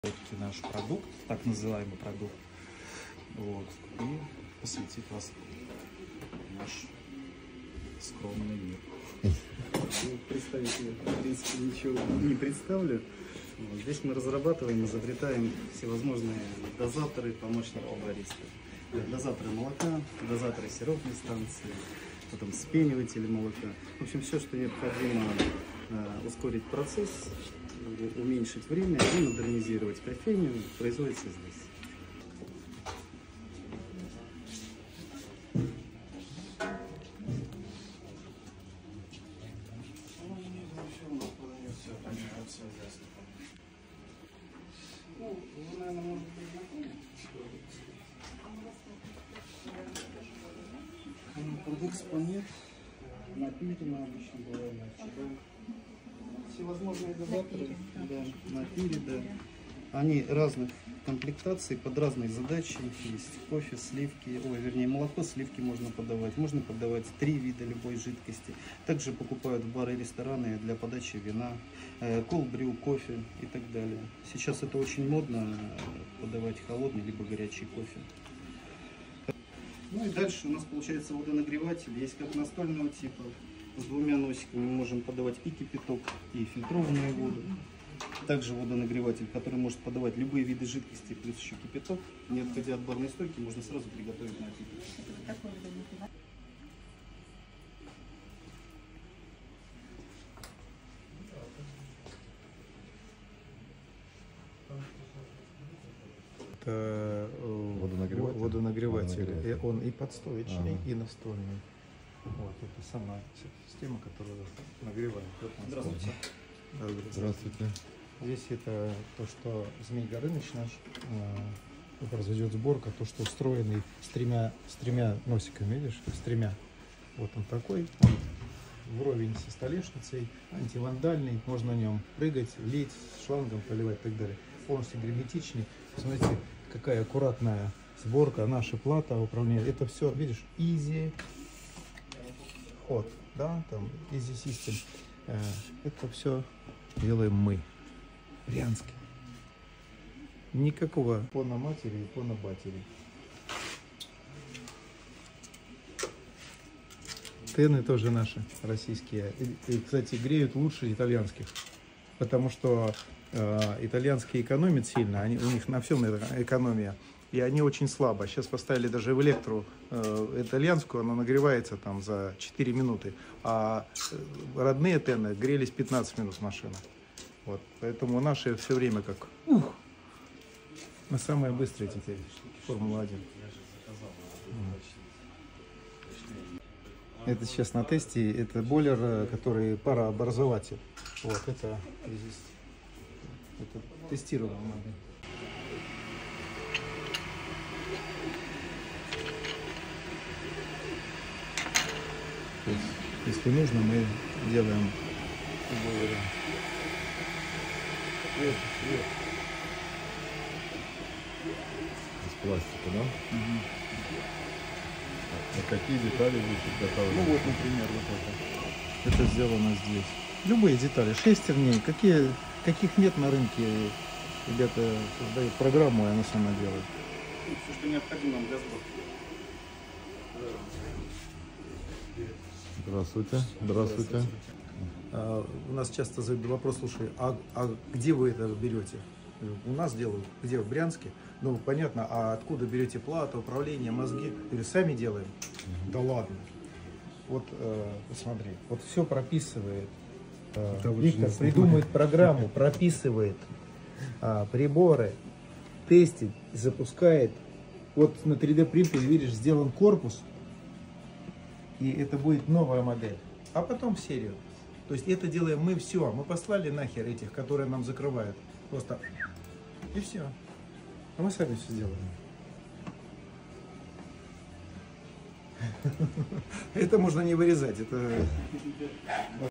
наш продукт, так называемый продукт, вот, и посвятить вас в наш скромный мир. Представить я, в принципе, ничего не представлю. Вот. Здесь мы разрабатываем, изобретаем всевозможные дозаторы, помощники бариста. Дозаторы молока, дозаторы сиропной станции, потом вспениватели молока. В общем, все, что необходимо ускорить процесс, уменьшить время и модернизировать кофейню, производится здесь. Вы, наверное, можете быть знакомы. Продукт спанет, напилено обычно бывает, всевозможные дозаторы, да, напили, да. Они разных комплектаций, под разные задачи. Есть кофе, сливки, вернее молоко, сливки можно подавать. Можно подавать 3 вида любой жидкости. Также покупают в бары и рестораны для подачи вина, колд-брю, кофе и так далее. Сейчас это очень модно, подавать холодный либо горячий кофе. Ну и дальше у нас получается водонагреватель. Есть как настольного типа, с 2 носиками мы можем подавать и кипяток, и фильтрованную воду. Также водонагреватель, который может подавать любые виды жидкости, плюс еще кипяток. Не отходя от барной стойки, можно сразу приготовить напиток. Это водонагреватель. Он и подстоечный, и настольный. Вот, это сама система, которая нагревает. Здравствуйте. Здравствуйте. Здесь это то, что Змей Горыныч наш произведет сборка, то, что устроенный с тремя носиками, видишь, с тремя. Вот он такой, вровень со столешницей, антивандальный, можно на нем прыгать, лить, с шлангом поливать и так далее. Полностью герметичный. Смотрите, какая аккуратная сборка, наша плата управления. Это все, видишь, easy ход, да, там easy system. Это все делаем мы, Брянске. Никакого пона матери и пона батери. Тены тоже наши, российские. И, кстати, греют лучше итальянских, потому что итальянские экономят сильно, у них на всем экономия, и они очень слабо. Сейчас поставили даже в электру итальянскую, она нагревается там за 4 минуты, а родные тены грелись 15 минут машина. Вот, поэтому наши все время как мы самые быстрые теперь, Формула-1. Это сейчас на тесте, это бойлер, который парообразователь. Вот, это здесь. Это тестировано. То есть, если нужно, мы делаем из пластика, да? Угу. А какие детали вы готовы? Ну вот, например, вот это. Это сделано здесь. Любые детали, шестерни, каких нет на рынке, ребята создают программу, и она сама делает. Все, что необходимо для сборки. Здравствуйте. Здравствуйте. У нас часто задают вопрос, слушай, а где вы это берете? У нас делают, где, в Брянске? Ну, понятно, а откуда берете плату, управление, мозги? Или сами делаем? Да ладно. Вот, посмотри, вот все прописывает. Виктор придумывает программу, прописывает приборы, тестит, запускает. Вот на 3D принтере, видишь, сделан корпус, и это будет новая модель. А потом в серию. То есть это делаем мы все. Мы послали нахер этих, которые нам закрывают. Просто и все. А мы сами все сделаем. Это можно не вырезать. Это